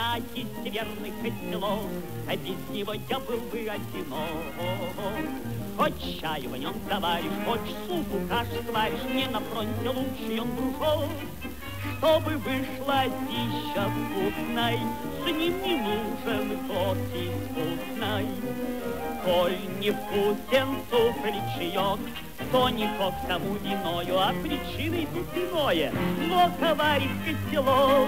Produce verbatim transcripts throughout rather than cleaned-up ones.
кстати, верный котелок, а без него я был бы одинок. Хоть чай в нем товарищ, хоть супу кашу сваришь, мне на фронте лучший он дружок. Чтобы вышла пища вкусной, с ним не нужен тот искусной. Коль не вкусен суп или чаек, то никак тому виною, а причиной тут иное. Но, товарищ котелок,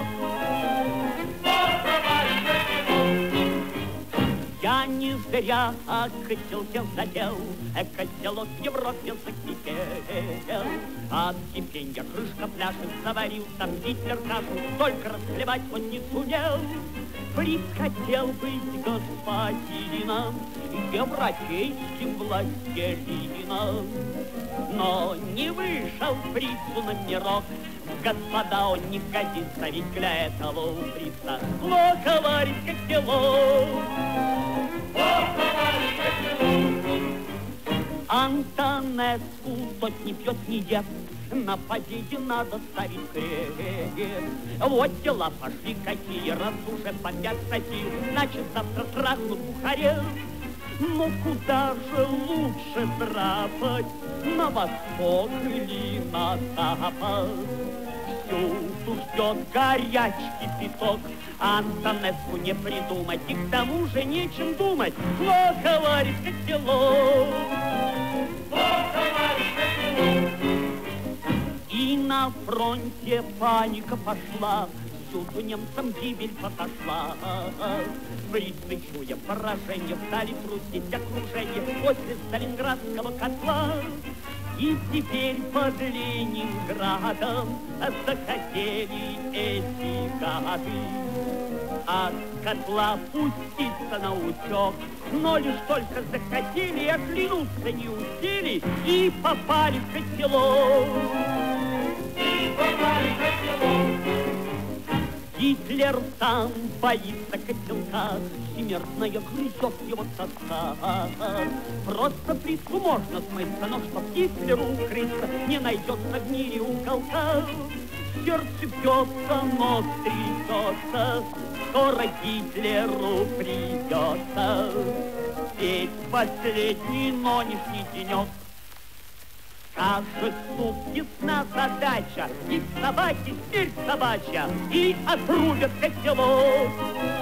я не зря о котелке задел, а котелок в Европе закипел. От кипенья крышка пляшет, заварил там Гитлер кашу, только расхлебать он не сумел. Фриц хотел быть господином, европейским властелином, но не вышел Фрицу на мирок. Господа, он не годится, ведь для этого у Фрица плохо варит котелок. Антонеску тот не пьет, не ест, на победе надо ставить крест. Вот дела пошли какие, раз уже бомбят Россию, значит завтра трахнут Бухарест. Но куда же лучше драпать, на восток или на запад? Всюду ждет горячий песок, Антонеску не придумать, и к тому же нечем думать. Плохо варит котелок, плохо варит котелок. И на фронте паника пошла, всюду немцам гибель подошла. Фрицы, чуя поражение, стали трусить окружение после Сталинградского котла. И теперь под Ленинградом захотели эти гады от котла пуститься на утек, но лишь только захотели, оглянуться не успели и попали в котелок. И попали в котелок. Гитлер сам боится котелка, всемирная грызет его тоска. Просто Фрицу можно смыться, но чтоб Гитлеру укрыться, не найдется в мире уголка. Сердце бьется, нос трясется, скоро Гитлеру придется ведь последний нынешний денек. Скажет суд, ясна задача, и собаки смерть собачья, и отрубят котелок.